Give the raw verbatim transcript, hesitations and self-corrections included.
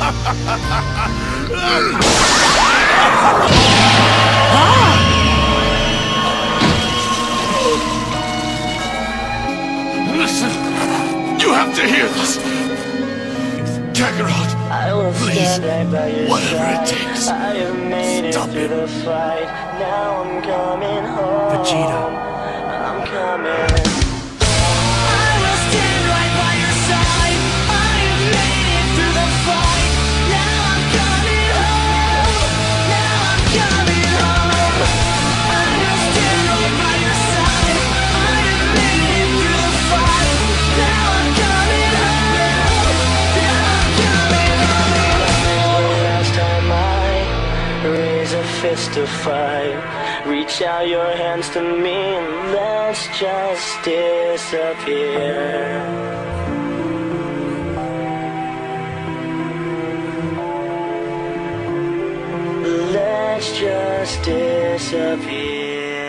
Listen, you have to hear this. Kakarot, I will please, stand right by your whatever side. it takes, I have made stop it through it. the fight. Now I'm coming home. Vegeta. I'm coming. I will stand right by your side. I have made it through the fight. Now I'm coming home. Now I'm coming home. I will stand right by your side. I have made it through the fight. Now I'm coming home. Now I'm coming home. Last time I raise a fist to fight, reach out your hands to me and let's just disappear. Let's just disappear.